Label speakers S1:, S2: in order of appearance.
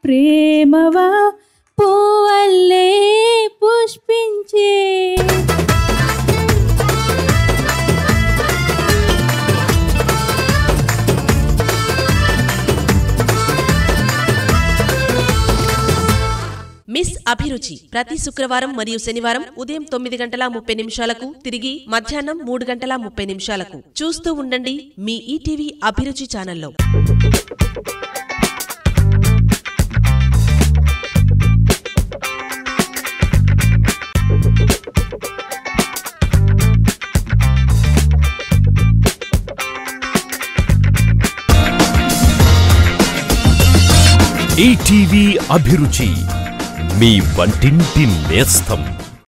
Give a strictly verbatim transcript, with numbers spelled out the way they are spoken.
S1: ప్రేమవా పూవల్లే పుష్పించే.
S2: మిస్ అభిరుచి ప్రతి శుక్రవారం మరియు శనివారం ఉదయం తొమ్మిది గంటల ముప్పై నిమిషాలకు, తిరిగి మధ్యాహ్నం మూడు గంటల ముప్పై నిమిషాలకు. చూస్తూ ఉండండి మీ ఈటీవీ అభిరుచి ఛానల్లో.
S3: ఈటీవీ అభిరుచి మీ వంటింటి నేస్తం.